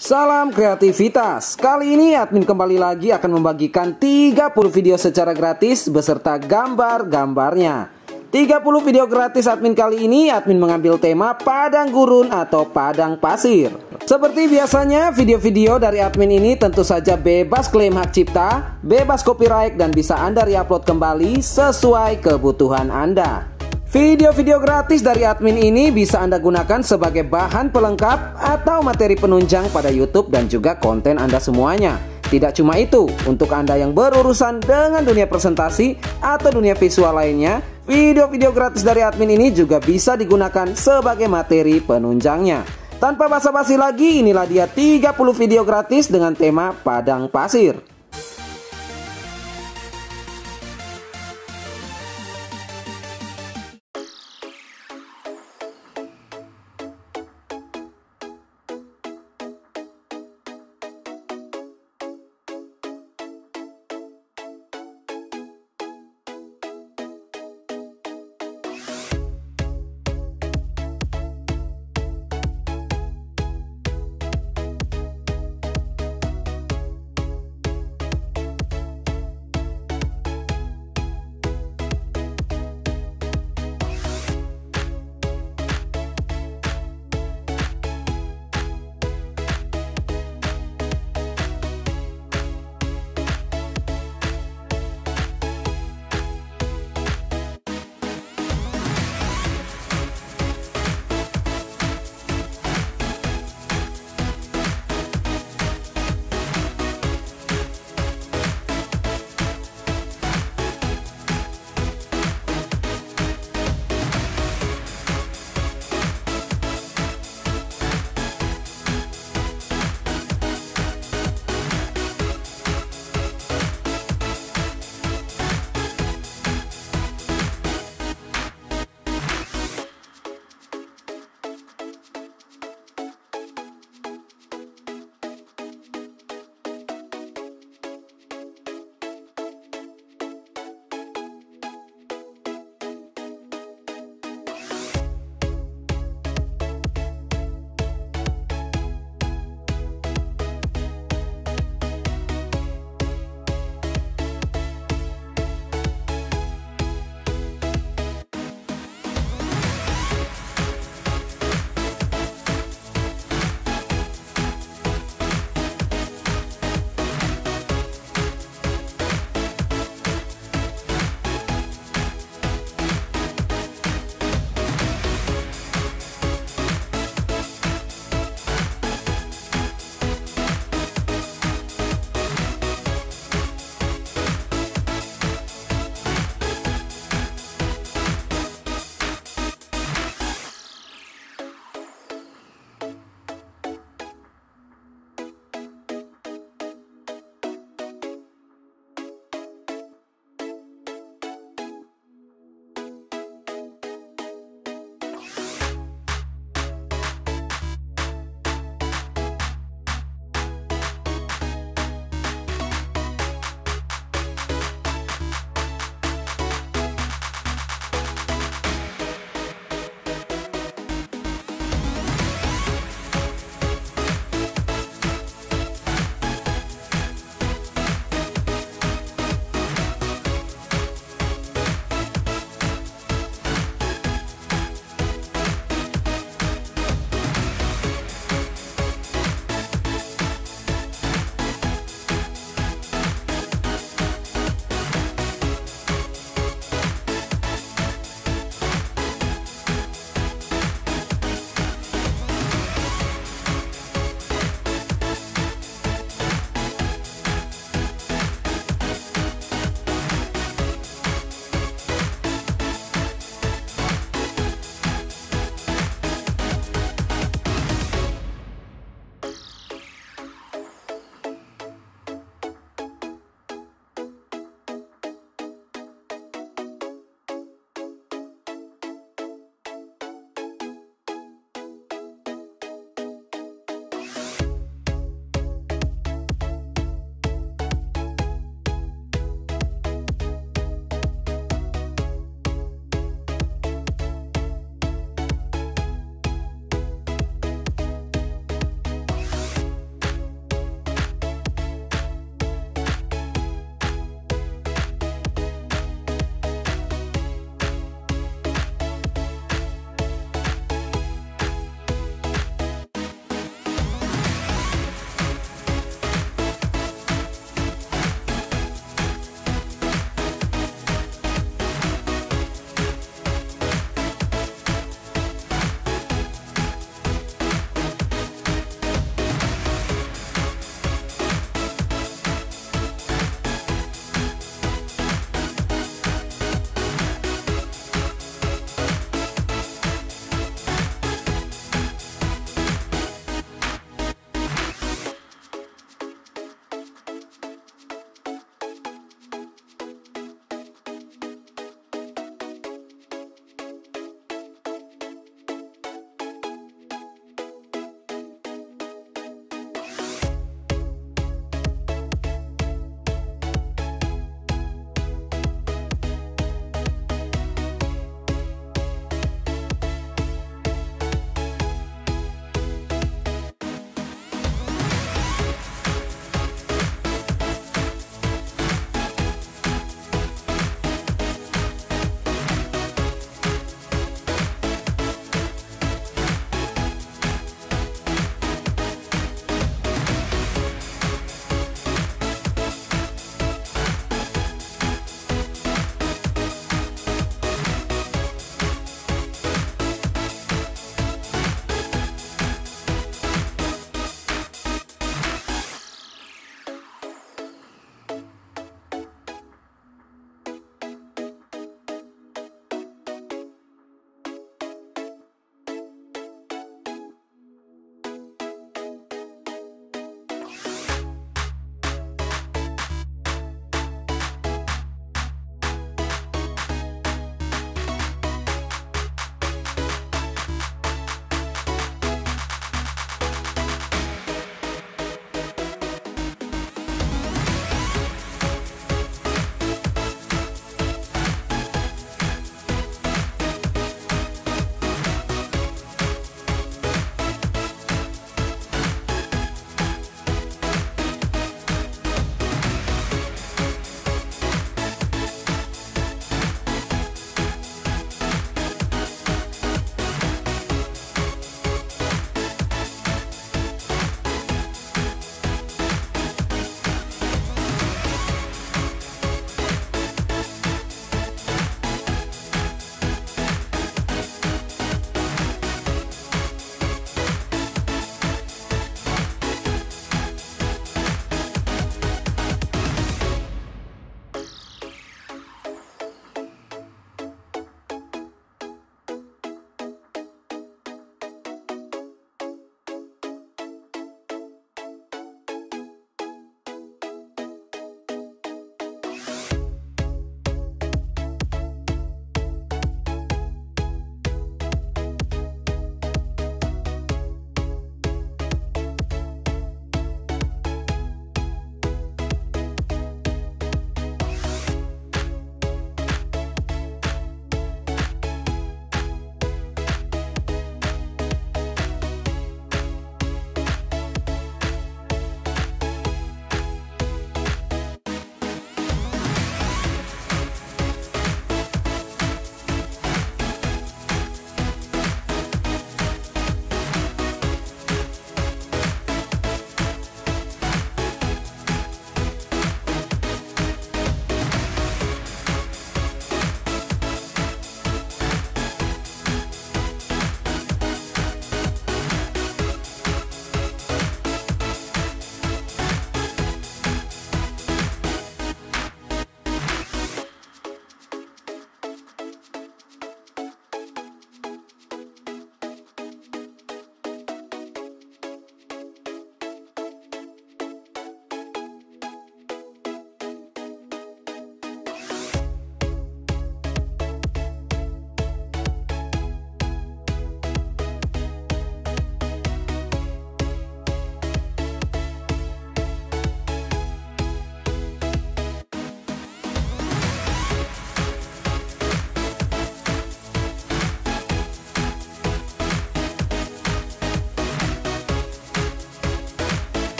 Salam kreativitas. Kali ini admin kembali lagi akan membagikan 30 video secara gratis beserta gambar-gambarnya. 30 video gratis admin kali ini admin mengambil tema padang gurun atau padang pasir. Seperti biasanya video-video dari admin ini tentu saja bebas klaim hak cipta, bebas copyright dan bisa Anda re-upload kembali sesuai kebutuhan Anda. Video-video gratis dari admin ini bisa Anda gunakan sebagai bahan pelengkap atau materi penunjang pada YouTube dan juga konten Anda semuanya. Tidak cuma itu, untuk Anda yang berurusan dengan dunia presentasi atau dunia visual lainnya, video-video gratis dari admin ini juga bisa digunakan sebagai materi penunjangnya. Tanpa basa-basi lagi, inilah dia 30 video gratis dengan tema padang pasir.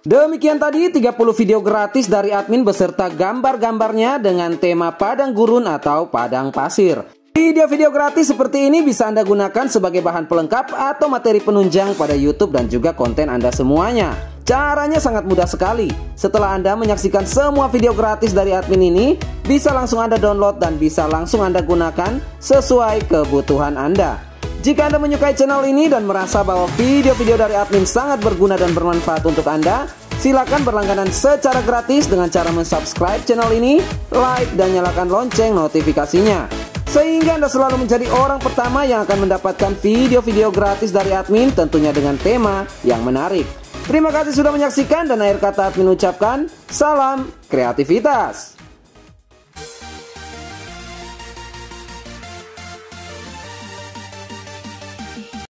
Demikian tadi 30 video gratis dari admin beserta gambar-gambarnya dengan tema padang gurun atau padang pasir. Video-video gratis seperti ini bisa Anda gunakan sebagai bahan pelengkap atau materi penunjang pada YouTube dan juga konten Anda semuanya. Caranya sangat mudah sekali. Setelah Anda menyaksikan semua video gratis dari admin ini, bisa langsung Anda download dan bisa langsung Anda gunakan sesuai kebutuhan Anda. Jika Anda menyukai channel ini dan merasa bahwa video-video dari admin sangat berguna dan bermanfaat untuk Anda, silakan berlangganan secara gratis dengan cara mensubscribe channel ini, like, dan nyalakan lonceng notifikasinya. Sehingga Anda selalu menjadi orang pertama yang akan mendapatkan video-video gratis dari admin, tentunya dengan tema yang menarik. Terima kasih sudah menyaksikan dan akhir kata admin ucapkan, salam kreativitas.